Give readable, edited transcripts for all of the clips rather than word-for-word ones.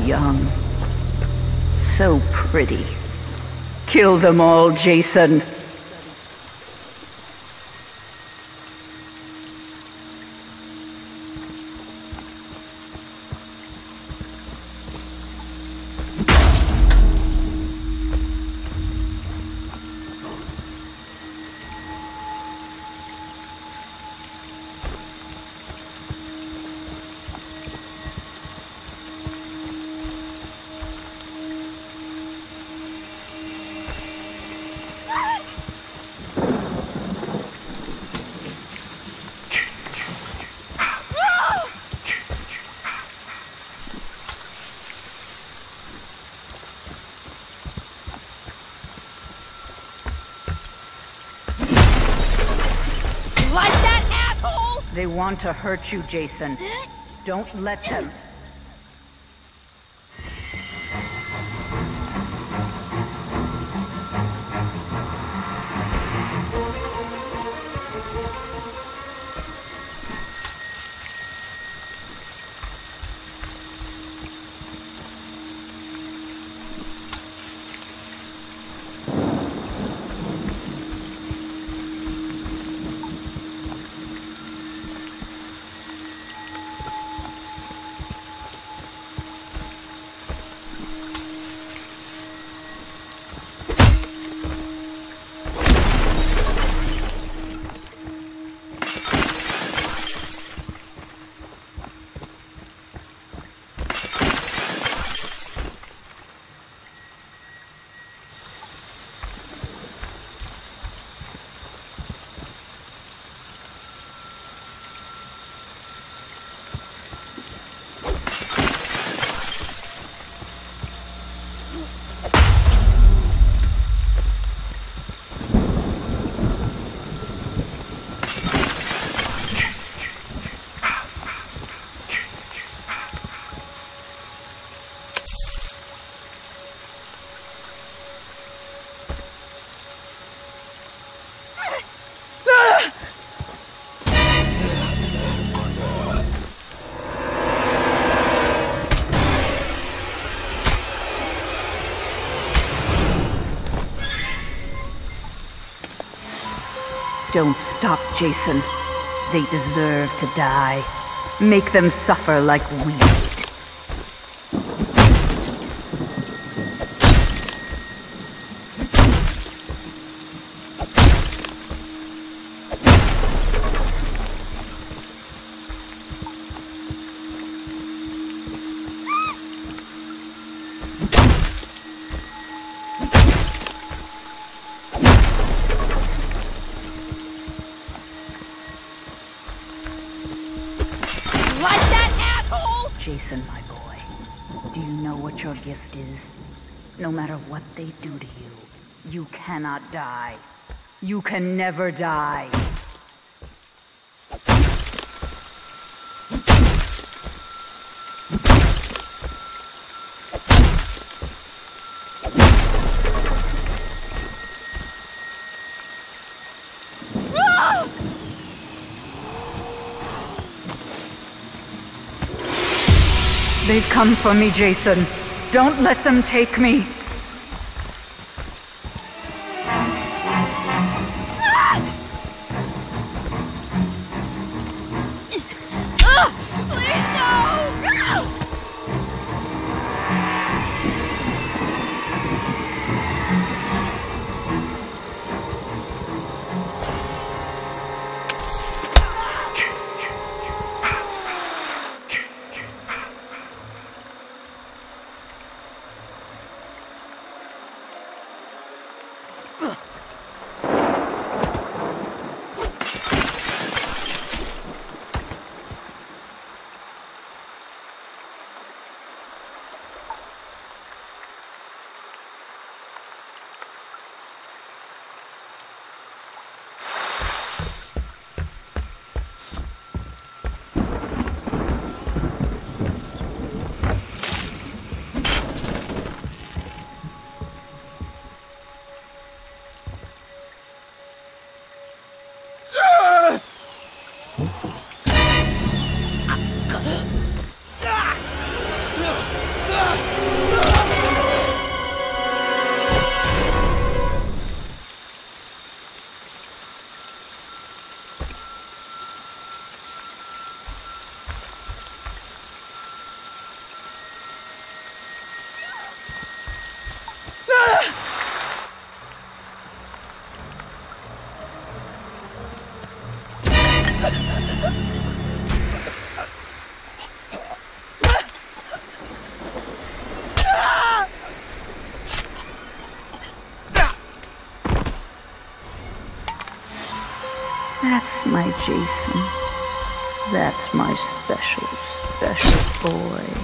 young. So pretty. Kill them all, Jason. They want to hurt you, Jason. Don't let them. Don't stop, Jason. They deserve to die. Make them suffer like we did. Jason, my boy, do you know what your gift is? No matter what they do to you, you cannot die. You can never die. They've come for me, Jason. Don't let them take me. Please, no! That's my Jason. That's my special, special boy.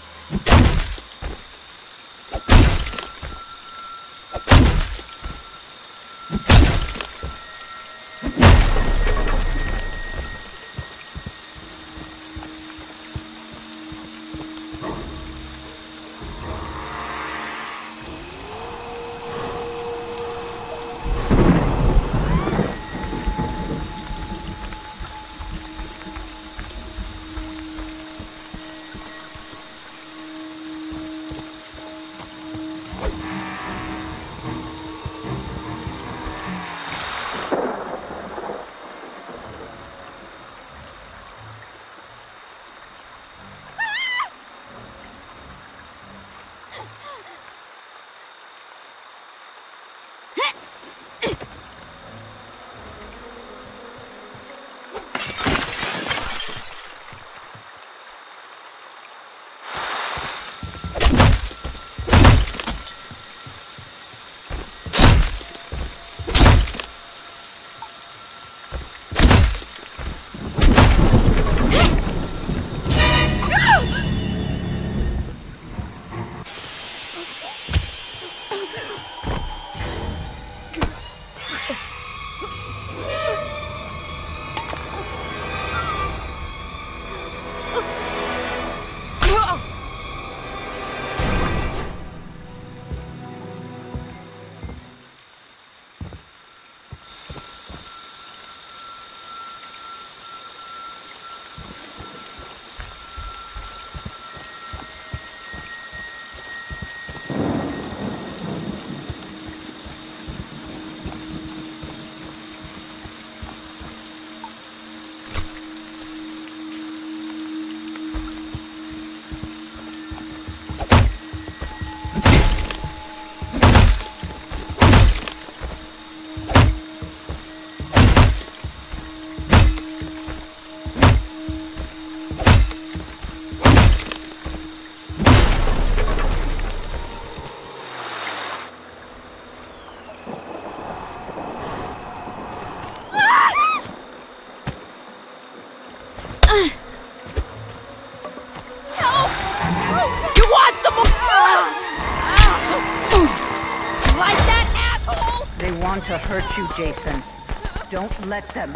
To hurt you, Jason. Don't let them.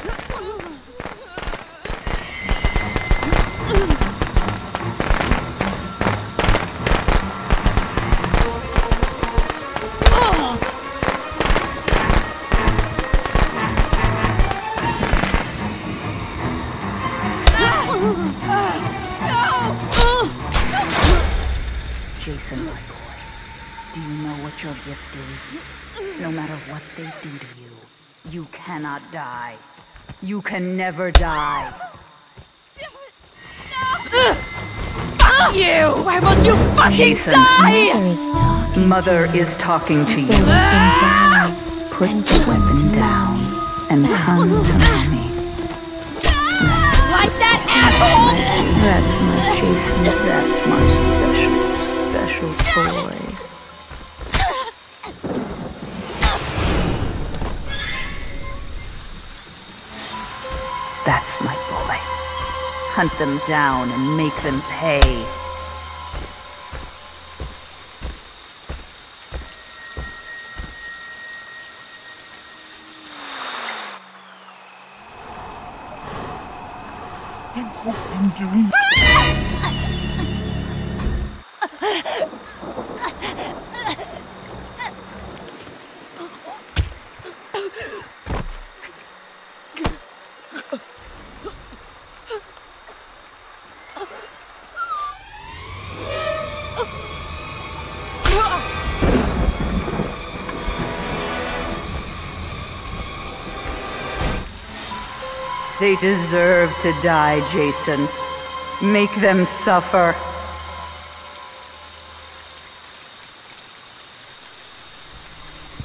Jason, my boy, do you know what your gift is? No matter what they do to you, you cannot die. You can never die. Fuck you! Why won't you fucking Jason, die? Mother is talking to you. Put the weapon down and come to mommy. Like that asshole! That's my Jason. That's my special, special boy. That's my boy. Hunt them down and make them pay. I hope I'm doing... They deserve to die, Jason. Make them suffer.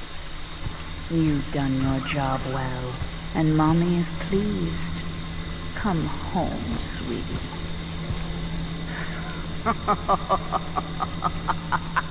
You've done your job well, and Mommy is pleased. Come home, sweetie.